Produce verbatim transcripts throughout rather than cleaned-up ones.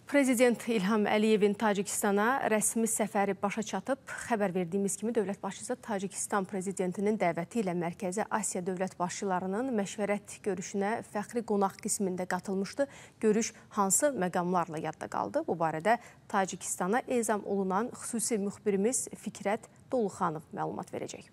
Prezident İlham Əliyevin Tacikistana rəsmi səfəri başa çatıb. Xəbər verdiyimiz kimi dövlət başçısı Tacikistan prezidentinin dəvəti ilə Mərkəzi Asiya dövlət başçılarının məşvərət görüşünə fəxri qonaq qismində qatılmışdı. Görüş hansı məqamlarla yadda qaldı? Bu barədə Tacikistana ezam olunan xüsusi müxbirimiz Fikrət Doluxanov məlumat verəcək.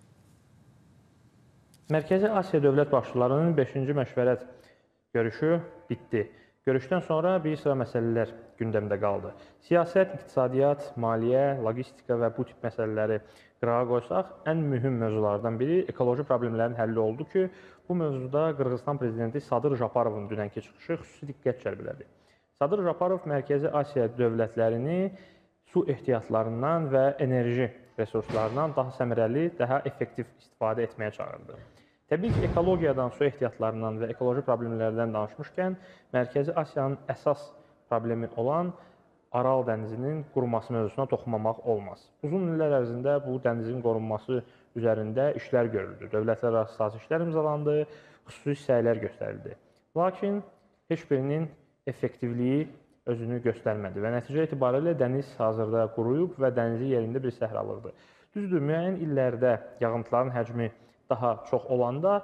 Mərkəzi Asiya dövlət başçılarının beşinci məşvərət görüşü bitdi. Görüşdən sonra bir sıra məsələlər gündəmdə qaldı. Siyasət, iqtisadiyyat, maliyyə, logistika və bu tip məsələləri qırağa qoysaq, ən mühüm mövzulardan biri ekoloji problemlərin həlli oldu ki, bu mövzuda Qırğızstan prezidenti Sadır Japarovun dünənki çıxışı xüsusi diqqət cəlb elədi. Sadır Japarov Mərkəzi Asiya dövlətlərini su ehtiyatlarından və enerji resurslarından daha səmərəli, daha effektiv istifadə etməyə çağırdı. Təbii ki, ekologiyadan, su ehtiyatlarından və ekoloji problemlərdən danışmışkən, Mərkəzi Asiyanın əsas problemi olan Aral dənizinin quruması mövzusuna toxunmamaq olmaz. Uzun illər ərzində bu dənizin qorunması üzərində işlər görüldü. Dövlətlər arası sazişlər imzalandı, xüsusi səylər göstərildi. Lakin heç birinin effektivliyi özünü göstərmədi və nəticə etibarilə dəniz hazırda quruyub və dənizin yerində bir səhralıqdır. Düzdür, müəyyən illərdə yağıntıların həcmi daha çox olanda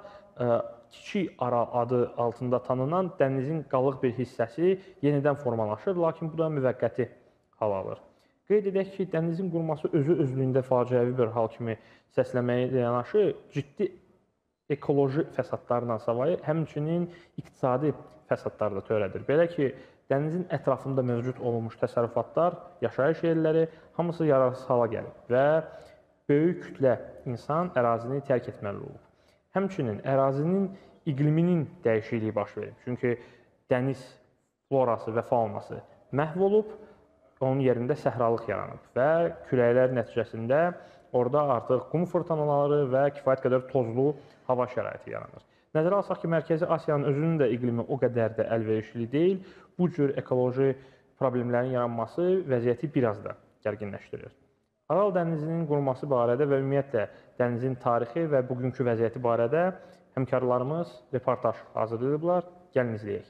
Kiçik Aral adı altında tanınan dənizin qalıq bir hissəsi yenidən formalaşır, lakin bu da müvəqqəti hal alır. Qeyd edək ki, dənizin quruması özü özlüyündə faciəvi bir hal kimi səsləməyə yanaşı ciddi ekoloji fəsadlarla savayı, həmçinin iqtisadi fəsadlar da törədir. Belə ki, dənizin ətrafında mövcud olunmuş təsərrüfatlar, yaşayış yerləri hamısı yararsız hala gəlib və böyük kütlə insan ərazini tərk etməli olub. Həmçinin ərazinin iqliminin dəyişikliyi baş verib. Çünki dəniz florası və faunası məhv olub, onun yerində səhralıq yaranıb və küləklər nəticəsində orada artıq qum fırtınaları və kifayət qədər tozlu hava şəraiti yaranır. Nəzərə alsaq ki, Mərkəzi Asiyanın özünün də iqlimi o qədər də əlverişli deyil. Bu cür ekoloji problemlərin yaranması vəziyyəti biraz da gərginləşdirir. Aral dənizinin quruması barədə və ümumiyyətlə dənizin tarixi və bugünkü vəziyyəti barədə həmkarlarımız reportaj hazırlayıblar. Gəlin izləyək.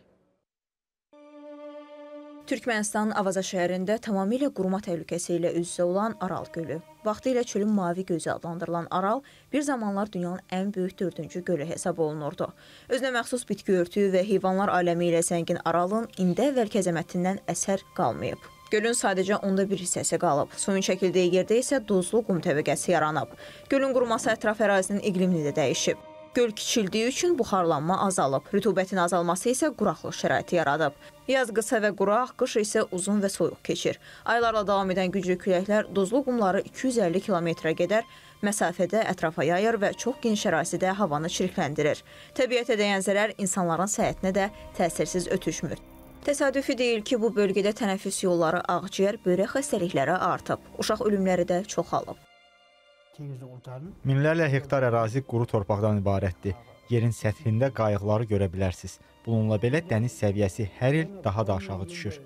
Türkmənistanın Avaza şəhərində tamamilə quruma təhlükəsi ilə üz-üzə olan Aral gölü. Vaxtilə çölün mavi gözü adlandırılan Aral bir zamanlar dünyanın ən böyük dördüncü gölü hesab olunurdu. Özünə məxsus bitki örtüyü və heyvanlar aləmi ilə zəngin Aralın indi əvvəlki əzəmətindən əsər qalmayıb. Gölün sadəcə onda bir hissəsi qalıb. Suyun çəkildiyi yerdə isə duzlu qum təbəqəsi yaranıb. Gölün quruması ətraf ərazinin iqlimini də dəyişib. Göl kiçildiyi üçün buxarlanma azalıb. Rütubətin azalması isə quraqlıq şəraiti yaradıb. Yaz qısa və quraq, qış isə uzun və soyuq keçir. Aylarla davam edən güclü küləklər duzlu qumları iki yüz əlli kilometrə qədər məsafədə ətrafa yayır və çox geniş ərazidə havanı çirkləndirir. Təbiətə dəyən zərər insanların səhhətinə də təsirsiz ötüşmür. Təsadüfi deyil ki, bu bölgədə tənəffüs yolları, ağciyər, böyrək xəstəlikləri artıb. Uşaq ölümləri də çoxalıb. Minlərlə hektar ərazi quru torpaqdan ibarətdir. Yerin səthində qayıqları görə bilərsiniz. Bununla belə dəniz səviyyəsi hər il daha da aşağı düşür.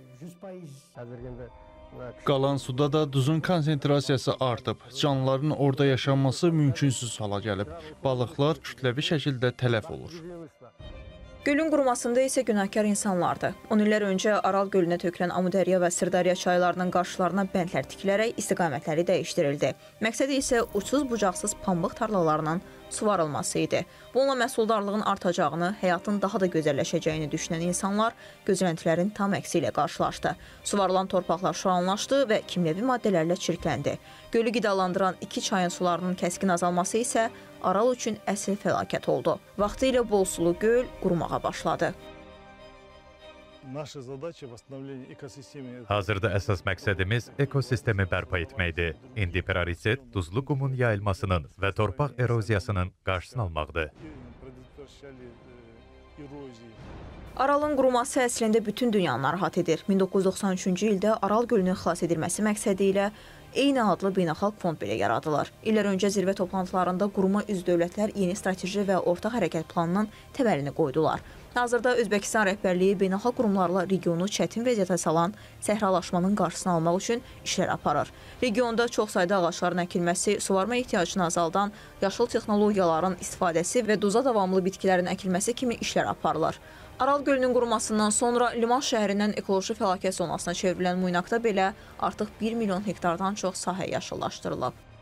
Qalan suda da duzun konsentrasiyası artıb. Canlıların orada yaşanması mümkünsüz hala gəlib. Balıqlar kütləvi şəkildə tələf olur. Gölün qurumasında isə günahkar insanlardır. on illər öncə Aral gölünə tökülən Amudərya və Sırdarya çaylarının qarşılarına bəndlər tikilərək istiqamətləri dəyişdirildi. Məqsədi isə uçsuz-bucaqsız pambıq tarlalarının suvarılması idi. Bununla məhsuldarlığın artacağını, həyatın daha da gözəlləşəcəyini düşünən insanlar gözləntilərin tam əksi ilə qarşılaşdı. Suvarılan torpaqlar şoranlaşdı və kimyəvi maddələrlə çirkləndi. Gölü qidalandıran iki çayın sularının kəskin azalması isə Aral üçün əsl fəlakət oldu. Vaxtilə bol sulu göl qurumağa başladı. Hazırda əsas məqsədimiz ekosistemi bərpa etməkdir. İndi prioritet duzlu qumun yayılmasının və torpaq eroziyasının qarşısını almaqdır. Aralın quruması əslində bütün dünyanı narahat edir. min doqquz yüz doxsan üçüncü ildə Aral gölünün xilas edilməsi məqsədi ilə eyni adlı beynəlxalq fond belə yaradılır. İllər öncə zirvə toplantılarında quruma üzv dövlətlər yeni strateji və ortaq hərəkət planının təməlini qoydular. Hazırda Özbəkistan rəhbərliyi beynəlxalq qurumlarla regionu çətin vəziyyətə salan səhralaşmanın qarşısını almaq üçün işlər aparır. Regionda çox sayda ağacların əkilməsi, suvarma ehtiyacını azaldan yaşıl texnologiyaların istifadəsi və duza davamlı bitkilərin əkilməsi kimi işlər aparılır. Aral gölünün qurumasından sonra liman şəhərindən ekoloji fəlakət zonasına çevrilən Muynaqda belə artıq bir milyon hektardan çox sahə yaşıllaşdırılıb.